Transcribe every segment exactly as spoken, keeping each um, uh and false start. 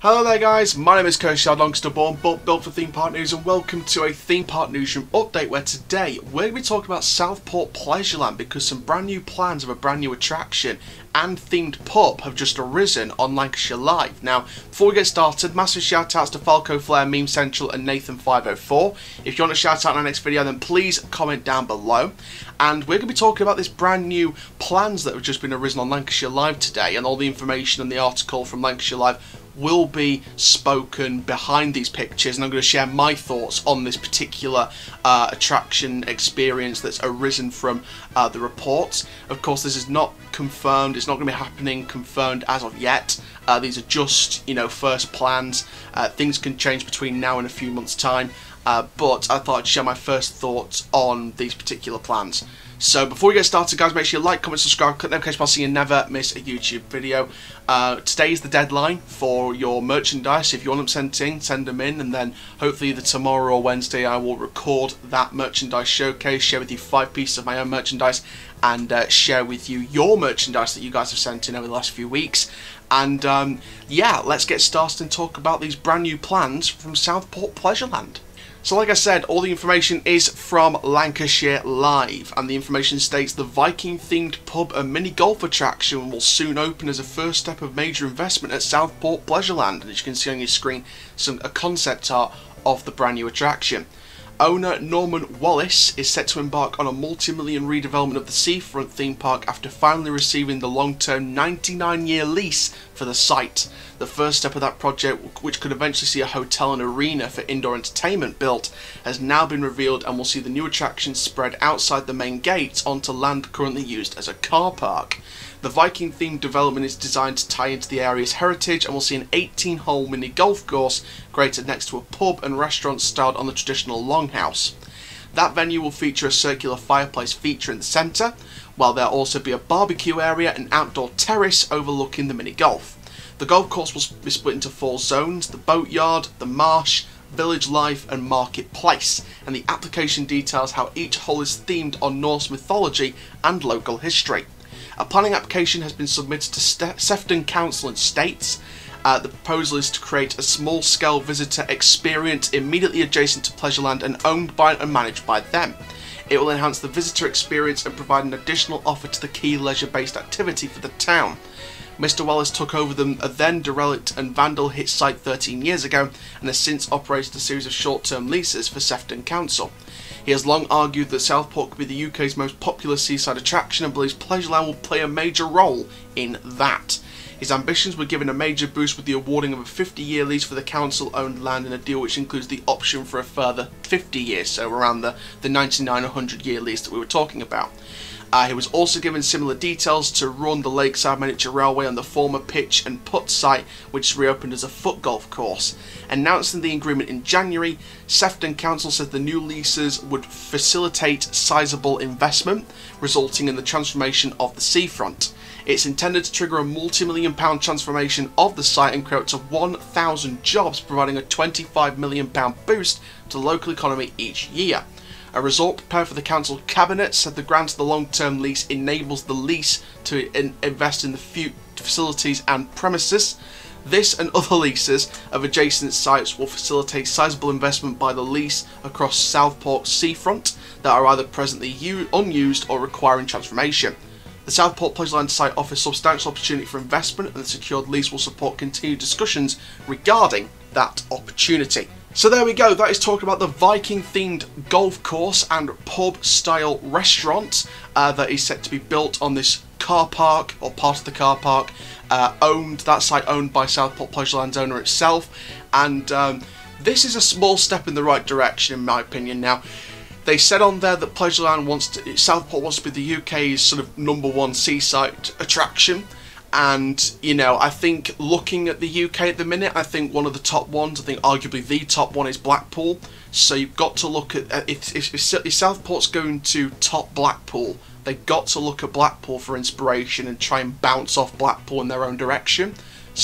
Hello there guys, my name is Kershad Longsterborn, but built for Theme Park News, and welcome to a Theme Park Newsroom update where today we're going to be talking about Southport Pleasureland because some brand new plans of a brand new attraction and themed pub have just arisen on Lancashire Live. Now, before we get started, massive shout outs to Falco Flair, Meme Central and Nathan five oh four. If you want to shout out in our next video, then please comment down below. And we're going to be talking about this brand new plans that have just been arisen on Lancashire Live today, and all the information and the article from Lancashire Live will be spoken behind these pictures, and I'm going to share my thoughts on this particular uh, attraction experience that's arisen from uh, the reports. Of course, this is not confirmed, it's not going to be happening confirmed as of yet. Uh, these are just, you know, first plans. Uh, things can change between now and a few months' time, uh, but I thought I'd share my first thoughts on these particular plans. So before we get started, guys, make sure you like, comment, subscribe, click the notification bell so you never miss a YouTube video. Uh, today is the deadline for your merchandise. If you want them sent in, send them in, and then hopefully either tomorrow or Wednesday I will record that merchandise showcase, share with you five pieces of my own merchandise, and uh, share with you your merchandise that you guys have sent in over the last few weeks. And um, yeah, let's get started and talk about these brand new plans from Southport Pleasureland. So like I said, all the information is from Lancashire Live, and the information states the Viking themed pub and mini golf attraction will soon open as a first step of major investment at Southport Pleasureland. And as you can see on your screen, some a concept art of the brand new attraction. Owner Norman Wallace is set to embark on a multi-million redevelopment of the seafront theme park after finally receiving the long-term ninety-nine year lease for the site. The first step of that project, which could eventually see a hotel and arena for indoor entertainment built, has now been revealed and will see the new attraction spread outside the main gate onto land currently used as a car park. The Viking themed development is designed to tie into the area's heritage and will see an eighteen hole mini golf course created next to a pub and restaurant styled on the traditional longhouse. That venue will feature a circular fireplace feature in the centre, while there will also be a barbecue area and outdoor terrace overlooking the mini golf. The golf course will be split into four zones: the boatyard, the marsh, village life and marketplace, and the application details how each hole is themed on Norse mythology and local history. A planning application has been submitted to Ste Sefton Council and states. Uh, the proposal is to create a small-scale visitor experience immediately adjacent to Pleasureland and owned by and managed by them. It will enhance the visitor experience and provide an additional offer to the key leisure-based activity for the town. Mister Wallace took over the then derelict and vandal-hit site thirteen years ago and has since operated a series of short-term leases for Sefton Council. He has long argued that Southport could be the U K's most popular seaside attraction and believes Pleasureland will play a major role in that. His ambitions were given a major boost with the awarding of a fifty year lease for the council-owned land in a deal which includes the option for a further fifty years, so around the, the ninety-nine or one hundred year lease that we were talking about. Uh, he was also given similar details to run the Lakeside Miniature Railway on the former pitch and putt site, which reopened as a foot golf course. Announcing the agreement in January, Sefton Council said the new leases would facilitate sizable investment, resulting in the transformation of the seafront. It's intended to trigger a multi-million pound transformation of the site and create up to one thousand jobs, providing a twenty-five million pound boost to the local economy each year. A result prepared for the council cabinet said the grant of the long-term lease enables the lease to in invest in the few facilities and premises. This and other leases of adjacent sites will facilitate sizable investment by the lease across Southport seafront that are either presently unused or requiring transformation. The Southport Pleasureland site offers substantial opportunity for investment, and the secured lease will support continued discussions regarding that opportunity. So there we go, that is talking about the Viking themed golf course and pub style restaurant uh, that is set to be built on this car park, or part of the car park, uh, owned, that site owned by Southport Pleasureland's owner itself. And um, this is a small step in the right direction in my opinion. Now, they said on there that Pleasureland wants to, Southport wants to be the U K's sort of number one seaside attraction. And, you know, I think looking at the U K at the minute, I think one of the top ones, I think arguably the top one is Blackpool. So you've got to look at, if, if, if Southport's going to top Blackpool, they've got to look at Blackpool for inspiration and try and bounce off Blackpool in their own direction.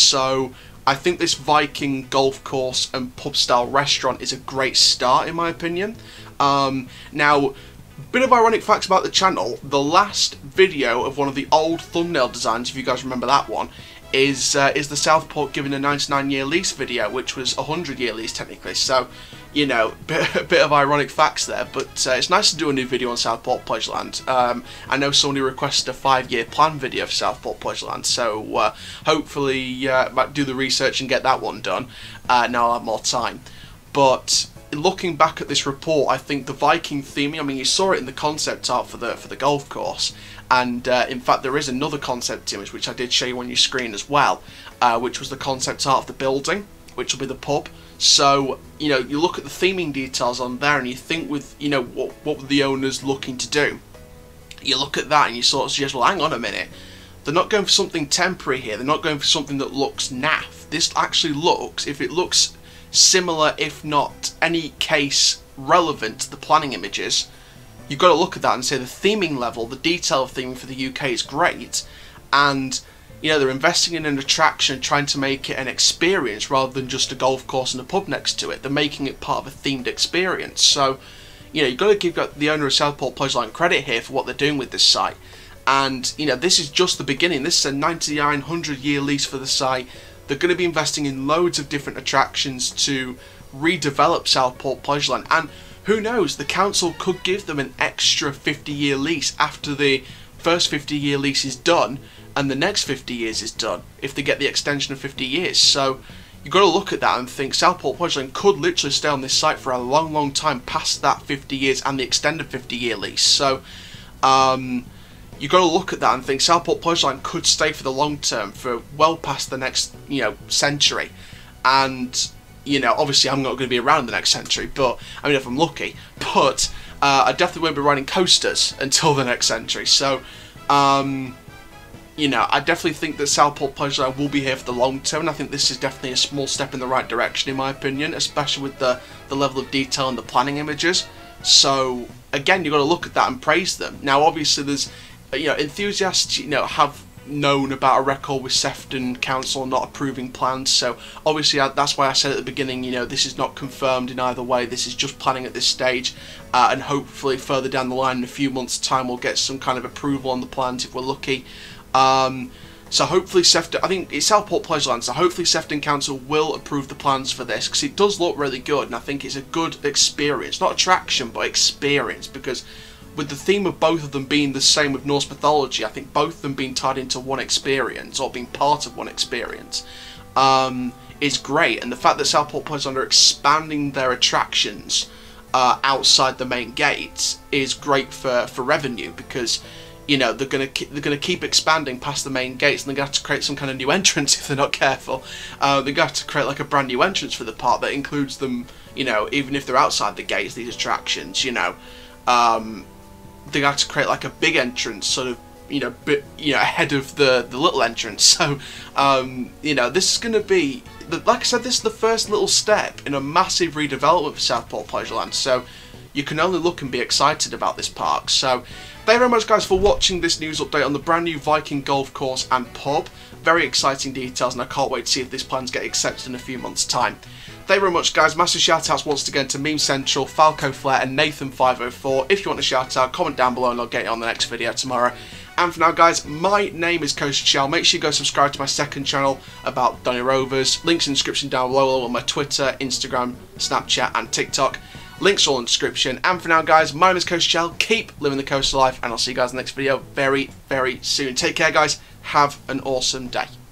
So I think this Viking golf course and pub style restaurant is a great start in my opinion. Um, now, bit of ironic facts about the channel, the last video of one of the old thumbnail designs, if you guys remember that one, is uh, is the Southport giving a ninety-nine year lease video, which was a one hundred year lease technically. So, you know, bit, a bit of ironic facts there, but uh, it's nice to do a new video on Southport Pleasureland. Um, I know somebody requested a five year plan video for Southport Pleasureland, so uh, hopefully uh, might do the research and get that one done. Uh, now I'll have more time. But looking back at this report, I think the Viking theming, I mean, you saw it in the concept art for the for the golf course. And uh, in fact there is another concept image which I did show you on your screen as well, uh, which was the concept art of the building, which will be the pub. So, you know, you look at the theming details on there and you think with, you know, what, what were the owners looking to do? You look at that and you sort of suggest, well, hang on a minute, they're not going for something temporary here, they're not going for something that looks naff. This actually looks, if it looks similar, if not any case relevant to the planning images, you've got to look at that and say the theming level, the detail of theming for the U K is great, and you know they're investing in an attraction, trying to make it an experience rather than just a golf course and a pub next to it. They're making it part of a themed experience. So, you know, you've got to give the owner of Southport Pleasureland credit here for what they're doing with this site. And you know, this is just the beginning. This is a ninety-nine, one hundred year lease for the site. They're going to be investing in loads of different attractions to redevelop Southport Pleasureland, and who knows, the council could give them an extra fifty year lease after the first fifty year lease is done and the next fifty years is done, if they get the extension of fifty years. So you've got to look at that and think Southport Pleasureland could literally stay on this site for a long, long time past that fifty years and the extended fifty year lease. So um, you've got to look at that and think Southport Pleasureland could stay for the long term, for well past the next, you know, century. And you know, obviously I'm not going to be around in the next century, but, I mean, if I'm lucky, but uh, I definitely won't be riding coasters until the next century. So, um, you know, I definitely think that Southport Pleasureland will be here for the long term, and I think this is definitely a small step in the right direction, in my opinion, especially with the, the level of detail and the planning images. So, again, you've got to look at that and praise them. Now, obviously, there's, you know, enthusiasts, you know, have known about a record with Sefton Council not approving plans, so obviously I, that's why I said at the beginning, you know, this is not confirmed in either way, this is just planning at this stage, uh, and hopefully further down the line in a few months time we'll get some kind of approval on the plans if we're lucky. Um, so hopefully Sefton, I think it's Southport Pleasureland, so hopefully Sefton Council will approve the plans for this, because it does look really good and I think it's a good experience, not attraction but experience, because with the theme of both of them being the same with Norse mythology, I think both of them being tied into one experience, or being part of one experience, um, is great. And the fact that Southport Pleasureland are expanding their attractions uh, outside the main gates is great for, for revenue, because, you know, they're gonna they're gonna keep expanding past the main gates, and they're gonna have to create some kind of new entrance if they're not careful. Uh, they're gonna have to create like a brand new entrance for the park that includes them, you know, even if they're outside the gates, these attractions, you know. Um, they have to create like a big entrance, sort of, you know, bit, you know, ahead of the the little entrance. So, um, you know, this is going to be, like I said, this is the first little step in a massive redevelopment for Southport Pleasureland. So, you can only look and be excited about this park. So, thank you very much, guys, for watching this news update on the brand new Viking golf course and pub. Very exciting details, and I can't wait to see if these plans get accepted in a few months' time. Thank you very much, guys. Massive shout outs once again to Meme Central, Falco Flair and Nathan five oh four. If you want a shout out, comment down below and I'll get it on the next video tomorrow. And for now, guys, my name is Coaster Chal. Make sure you go subscribe to my second channel about Donny Rovers. Links in the description down below on my Twitter, Instagram, Snapchat and TikTok. Links all in the description. And for now, guys, my name is Coaster Chal. Keep living the coaster life, and I'll see you guys in the next video very, very soon. Take care, guys. Have an awesome day.